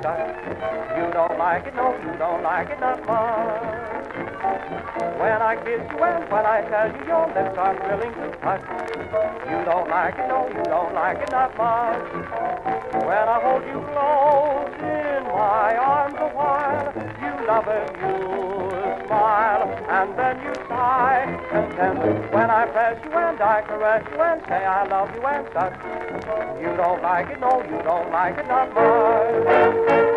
such. You don't like it, no, you don't like it, not much. When I kiss you and when I tell you your lips are thrilling to touch. You don't like it, no, you don't like it, not much. When I hold you close in my arms a while, you love it, you smile, and then you sigh content. When I press you and I caress you and say I love you and such. You don't like it, no, you don't like it, not much.